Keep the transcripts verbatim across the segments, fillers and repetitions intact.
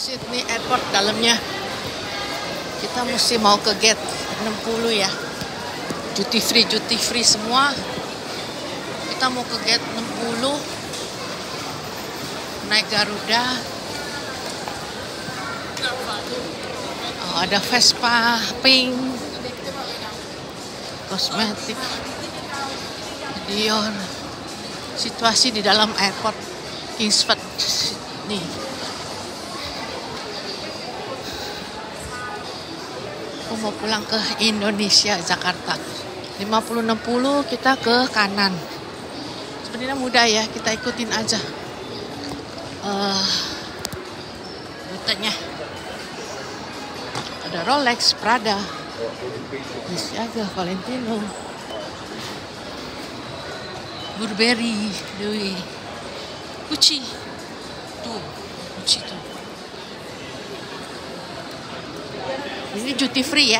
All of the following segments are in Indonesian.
Sydney Airport dalamnya. Kita mesti mau ke gate enam puluh ya. Duty free, duty free semua. Kita mau ke gate enam puluh. Naik Garuda. Oh, ada Vespa pink. Kosmetik. Dior. Situasi di dalam airport Kingsford Sydney. Aku mau pulang ke Indonesia, Jakarta. lima puluh enam puluh kita ke kanan. Sebenarnya mudah ya, kita ikutin aja uh, rutenya. Ada Rolex, Prada, Balenciaga, Valentino, Burberry, Louis, Gucci. Tuh, Gucci tuh. Ini duty free ya.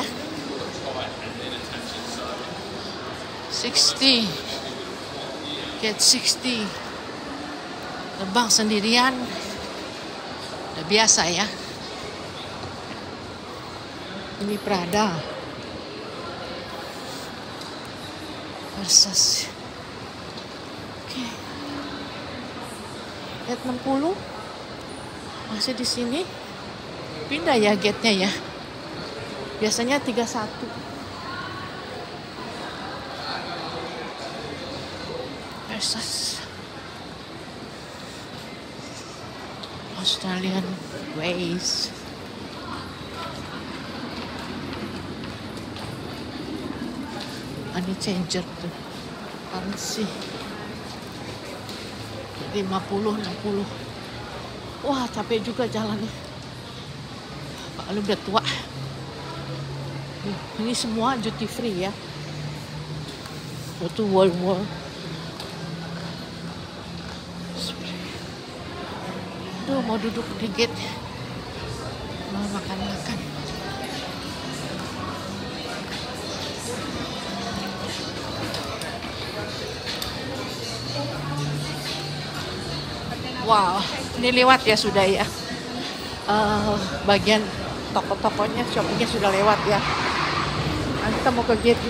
sixty. Get sixty. Terbang sendirian. Udah biasa ya. Ini Prada. Versace. Oke. Gate enam puluh. Masih di sini. Pindah ya gate-nya ya. Biasanya tiga puluh satu. Versace. Australian Ways. Money changer tuh. Currency. lima puluh, enam puluh. Wah, capek juga jalannya. Pak lu udah tua. Ini semua duty free ya. Itu World War. Aduh, mau duduk di gate. Mau makan-makan. Wow, ini lewat ya sudah ya. Uh, bagian toko-tokonya, shoppingnya sudah lewat ya. Nah, kita mau ke gate-nya.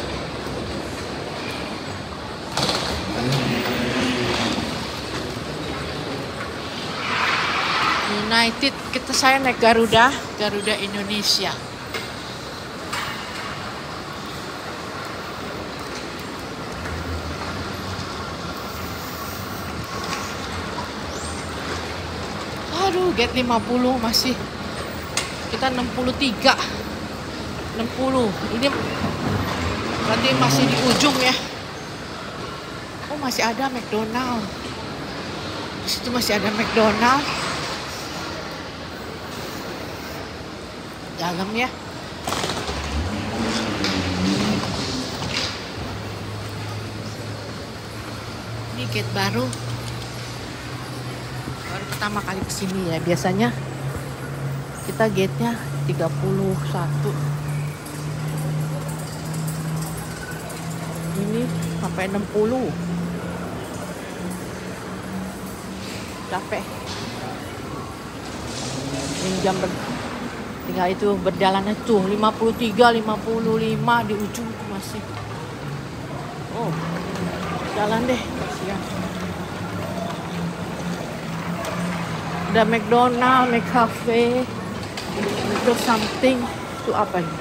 United, kita saya naik Garuda, Garuda Indonesia. Aduh, gate lima puluh masih. Kita enam puluh tiga. enam puluh. Ini berarti masih di ujung ya. Oh, masih ada McDonald. Di situ masih ada McDonald. Dalam ya. Ini gate baru. Baru pertama kali kesini ya. Biasanya kita gate-nya tiga puluh satu. Ini sampai enam puluh. Capek. Ini jam ber tinggal itu berjalannya tuh lima puluh tiga, lima puluh lima di ujung tuh masih. Oh, jalan deh. Kasihan. Ada McDonald, McCafe, itu something. Itu apa ini?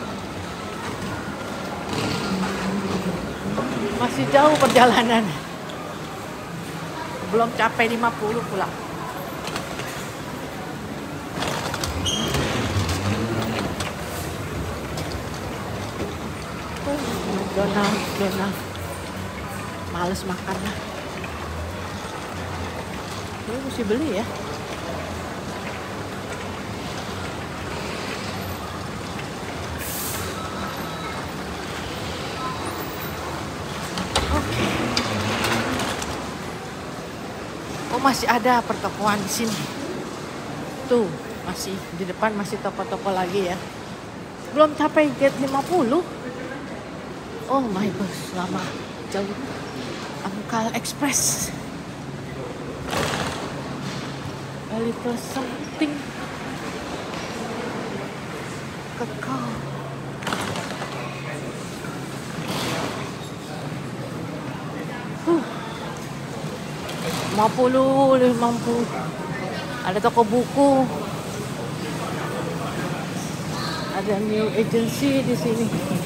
Masih jauh perjalanan. Belum capai lima puluh pula. McDonald, McDonald. Males makan lah. Ini mesti beli ya. Oke. Oh, masih ada pertokoan di sini. Tuh, masih di depan masih toko-toko lagi ya. Belum capai gate lima puluh. Oh my gosh, lama jauh. Uncle Express. A little something. kekal. Huh. lima puluh, lima puluh. Ada toko buku. Ada new agency di sini.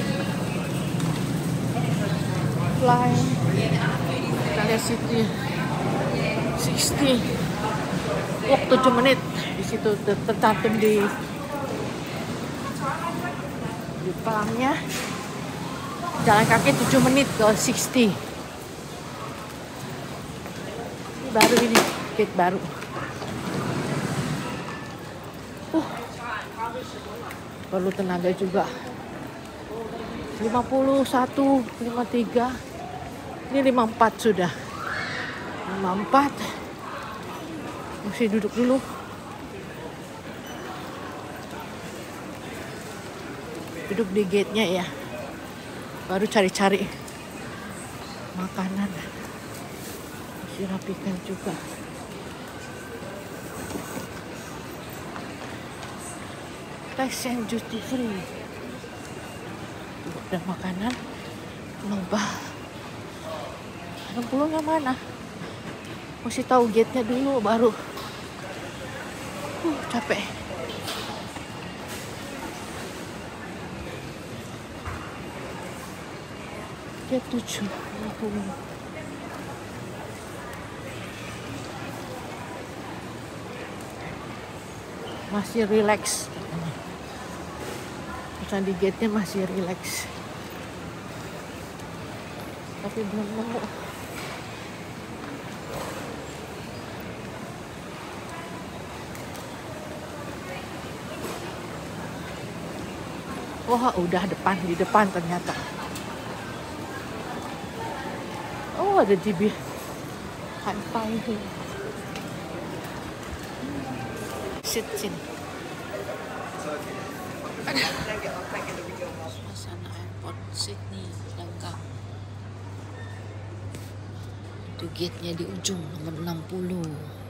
Fly. Kita lihat situ. sixty. Walk tujuh menit. Di situ tercantum di di pelangnya. Jalan kaki tujuh menit ke sixty. Ini baru ini, gate baru. Uh, perlu tenaga juga. lima puluh satu, lima puluh tiga. Ini lima puluh empat sudah. lima puluh empat. Mesti duduk dulu. Duduk di gate-nya ya. Baru cari-cari makanan. Mesti rapikan juga. Tax and duty free. Tuh, ada makanan. Nobel. enam puluh-nya mana? Mesti tahu gate-nya dulu baru. Uh, capek. Gate tujuh. enam puluh. Masih relax. Di gate-nya masih relax. Tapi belum nemu. Wah, udah depan, di depan ternyata. Oh, ada J B. Hai-hai. Sit sini. Suasana airport Sydney, Langkang. Itu gate-nya di ujung, nomor enam puluh.